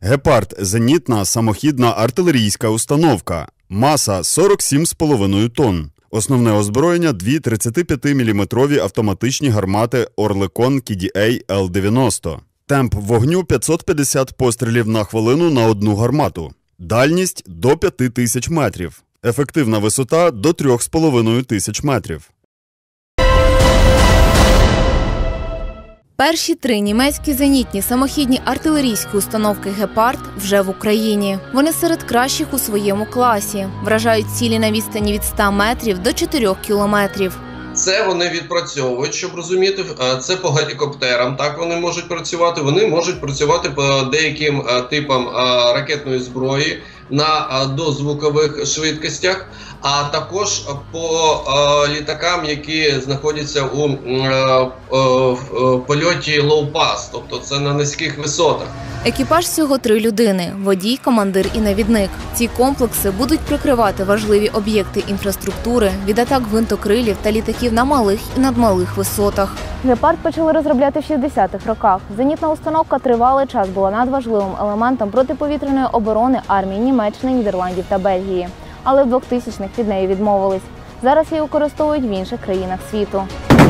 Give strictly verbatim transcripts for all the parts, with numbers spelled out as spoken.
«Гепард» – зенітна самохідна артилерійська установка. Маса – сорок сім з половиною тонн. Основне озброєння – дві тридцятип'ятиміліметрові автоматичні гармати «Орликон Кі Ді Ей Ел дев'яносто». Темп вогню – п'ятсот п'ятдесят пострілів на хвилину на одну гармату. Дальність – до п'яти тисяч метрів. Ефективна висота – до трьох з половиною тисяч метрів. Перші три німецькі зенітні самохідні артилерійські установки «Гепард» вже в Україні. Вони серед кращих у своєму класі. Вражають цілі на відстані від ста метрів до чотирьох кілометрів. Це вони відпрацьовують, щоб розуміти, це по гелікоптерам, так вони можуть працювати. Вони можуть працювати по деяким типам ракетної зброї на дозвукових швидкостях, а також по літакам, які знаходяться у польоті лоу-пас, тобто це на низьких висотах. Екіпаж всього три людини – водій, командир і навідник. Ці комплекси будуть прикривати важливі об'єкти інфраструктури від атак гвинтокрилів та літаків на малих і надмалих висотах. «Гепард» почали розробляти в шістдесятих роках. Зенітна установка тривалий час була надважливим елементом протиповітряної оборони армії Німеччини, Нідерландів та Бельгії. Але в двохтисячних від неї відмовились. Зараз її використовують в інших країнах світу.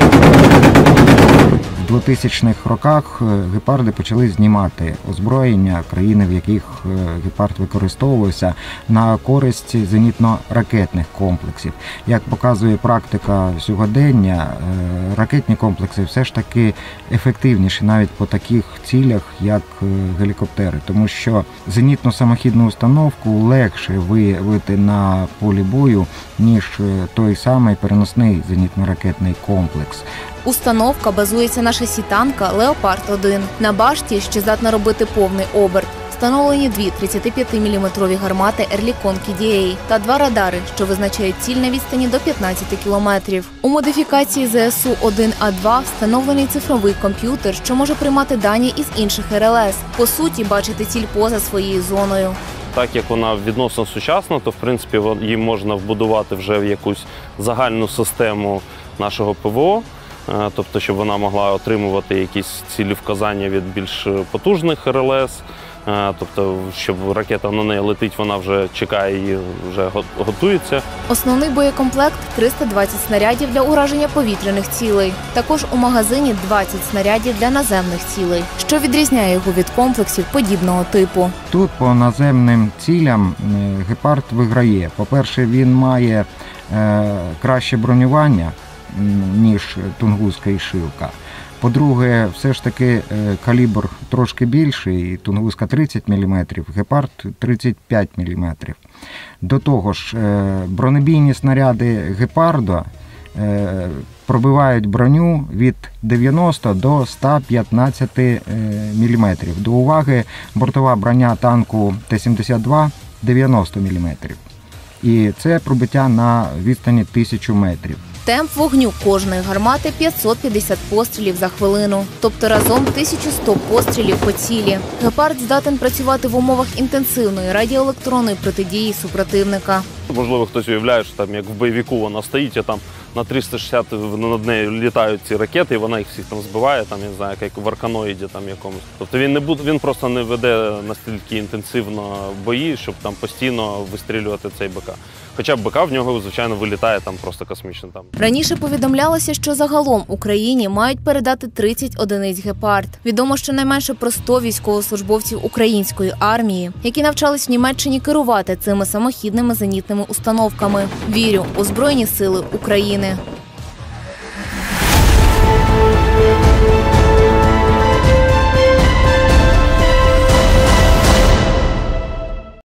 В двохтисячних роках «Гепарди» почали знімати озброєння країни, в яких «Гепард» використовувався, на користь зенітно-ракетних комплексів. Як показує практика сьогодення, ракетні комплекси все ж таки ефективніші навіть по таких цілях, як гелікоптери. Тому що зенітну самохідну установку легше виявити на полі бою, ніж той самий переносний зенітно-ракетний комплекс. Установка базується на шасі танка «Леопард один». На башті, що здатна робити повний оберт, встановлені дві тридцятип'ятиміліметрові гармати «Орликон Кі Ді Ей» та два радари, що визначають ціль на відстані до п'ятнадцяти кілометрів. У модифікації Зе Ес У один А два встановлений цифровий комп'ютер, що може приймати дані із інших Ер Ел Ес. По суті, бачити ціль поза своєю зоною. Так як вона відносно сучасна, то в принципі її можна вбудувати вже в якусь загальну систему нашого Пе Ве О. Тобто, щоб вона могла отримувати якісь цілевказання від більш потужних Ер Ел Ес. Тобто, щоб ракета на неї летить, вона вже чекає її, вже готується. Основний боєкомплект – триста двадцять снарядів для ураження повітряних цілей. Також у магазині двадцять снарядів для наземних цілей, що відрізняє його від комплексів подібного типу. Тут по наземним цілям «Гепард» виграє. По-перше, він має краще бронювання, ніж тунгуска і шилка. По-друге, все ж таки калібр трошки більший, тунгуска тридцять міліметрів, «Гепард» тридцять п'ять міліметрів. До того ж, бронебійні снаряди «Гепарда» пробивають броню від дев'яноста до ста п'ятнадцяти міліметрів. До уваги, бортова броня танку Те сімдесят два – дев'яносто міліметрів. І це пробиття на відстані тисячу метрів. Темп вогню кожної гармати – п'ятсот п'ятдесят пострілів за хвилину, тобто разом тисяча сто пострілів по цілі. «Гепард» здатен працювати в умовах інтенсивної радіоелектронної протидії супротивника. Можливо, хтось уявляє, що там, як в бойовику вона стоїть, а там на триста шістдесят над нею літають ці ракети, і вона їх всіх там збиває, там, я не знаю, як в арканоїді там якомусь. Тобто він не буде, він просто не веде настільки інтенсивно бої, щоб там постійно вистрілювати цей Бе Ка. Хоча Бе Ка в нього, звичайно, вилітає там просто космічно. Там. Раніше повідомлялося, що загалом Україні мають передати тридцять одиниць «Гепард». Відомо, що найменше про сто військовослужбовців української армії, які навчались в Німеччині керувати цими самохідними зенітними установками. Вірю у Збройні сили України.